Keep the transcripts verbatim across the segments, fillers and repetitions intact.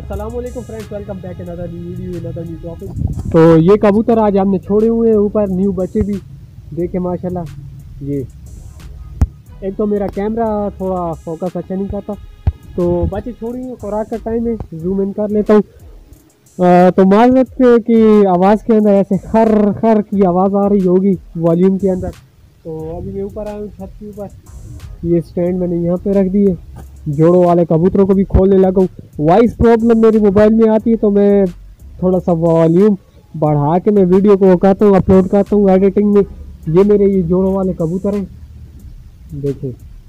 अस्सलामुअलैकुम friends, welcome back another new video another new topic. तो ये कबूतर आज हमने छोड़े हुए हैं ऊपर, न्यू बच्चे भी देखे माशाल्लाह। ये एक तो मेरा कैमरा थोड़ा फोकस अच्छा नहीं करता, तो बच्चे छोड़ी हुए, खुराक का टाइम है, जूम इन कर लेता हूँ। तो माजरत की आवाज़ के अंदर ऐसे खर खर की आवाज़ आ रही होगी वॉल्यूम के अंदर। तो अभी मैं ऊपर आया हूँ छत के ऊपर, ये स्टैंड मैंने यहाँ पे रख दिए, जोड़ों वाले कबूतरों को भी खोलने लगा हूँ। वॉइस प्रॉब्लम मेरी मोबाइल में आती है, तो मैं थोड़ा सा वॉल्यूम बढ़ा के मैं वीडियो को करता हूँ, अपलोड करता हूँ एडिटिंग में। ये मेरे ये जोड़ों वाले कबूतर हैं, देखिए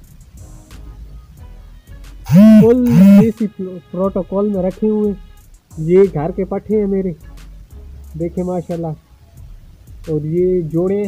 फुल देसी प्रोटोकॉल में रखे हुए। ये घर के पट्टे हैं मेरे, देखे माशाल्लाह। और ये जोड़े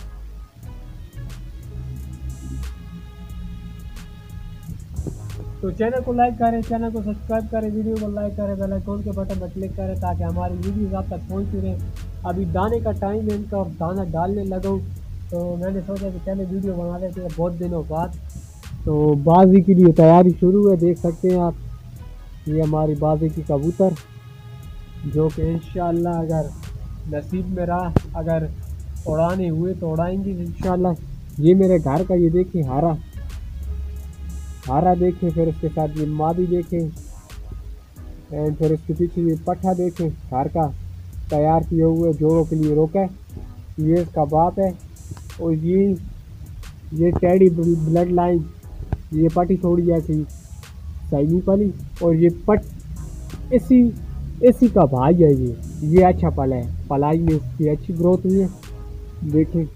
तो चैनल को लाइक करें, चैनल को सब्सक्राइब करें, वीडियो को लाइक करें, बेल आइकन के बटन पर क्लिक करें ताकि हमारी वीडियोस आप तक पहुंचती रहें। अभी दाने का टाइम है इनका और दाना डालने लगा हूँ, तो मैंने सोचा कि पहले वीडियो बना लेते हैं बहुत दिनों बाद। तो बाजी के लिए तैयारी शुरू है, देख सकते हैं आप। ये हमारी बाजी की कबूतर जो कि इंशाअल्लाह अगर नसीब में रहा, अगर उड़ाने हुए तो उड़ाएंगे इंशाअल्लाह। ये मेरे घर का, ये देखिए हारा हारा देखें, फिर इसके साथ ये मादी देखें, एंड फिर इसके पीछे ये पट्ठा देखें घर का तैयार किए हुए जोड़ों के लिए रोका है। ये इसका बाप है। और ये ये टेडी ब्लड लाइन, ये पट्टी थोड़ी ऐसी सही पली, और ये पट इसी इसी का भाई है। ये ये अच्छा पला है, पलाई में इसकी अच्छी ग्रोथ हुई है, देखें।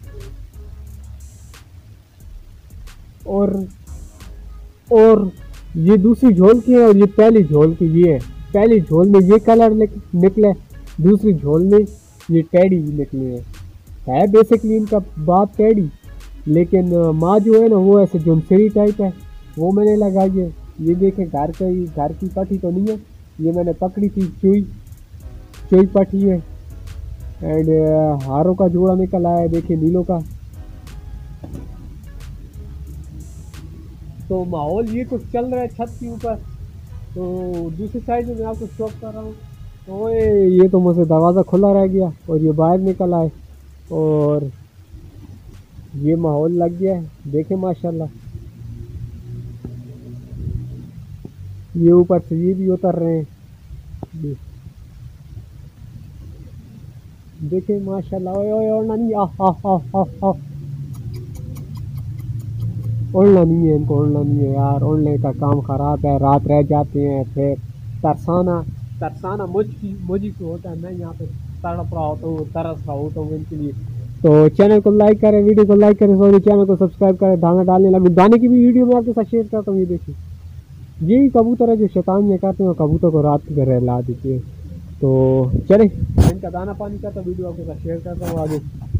और और ये दूसरी झोल की है और ये पहली झोल की। ये है पहली झोल में ये कलर निकले, दूसरी झोल में ये टेडी निकले हैं। है बेसिकली इनका बाप टेडी, लेकिन माँ जो है ना वो ऐसे जुमसरी टाइप है, वो मैंने लगाई है। ये देखें घर का, ये घर की पट्टी तो नहीं है, ये मैंने पकड़ी थी, चुई चुई पट्टी है। एंड हारों का जोड़ा निकल आया है, देखिए नीलों का। तो माहौल ये कुछ चल रहा है छत के ऊपर। तो दूसरी साइड में मैं आपको शो कर रहा हूँ, तो ये तो मुझसे दरवाज़ा खुला रह गया और ये बाहर निकल आए और ये माहौल लग गया है, देखें माशाल्लाह। ये ऊपर से ये भी उतर रहे हैं, देखें माशाल्लाह। ओए ओए ओढ़ना नहीं, आह आह आह आह, उड़ना नहीं है इनको, उड़ना नहीं है यार, उड़ने का काम ख़राब है, रात रह जाते हैं। फिर तरसाना तरसाना मुझ की मुझी को होता है, मैं यहाँ पे तड़प रहा होता हूँ, तरस रहा होता हूँ इनके लिए। तो चैनल को लाइक करें, वीडियो को लाइक करें, सॉरी चैनल को सब्सक्राइब करें। दाना डालने लगे, दाने की भी वीडियो मैं आपके साथ शेयर करता हूँ। ये देखिए यही कबूतर है जो शैतानियाँ करते हैं, कबूतर को रात के घर ला देते हैं। तो चले इनका दाना पानी का तो वीडियो आपके साथ शेयर करता हूँ आगे।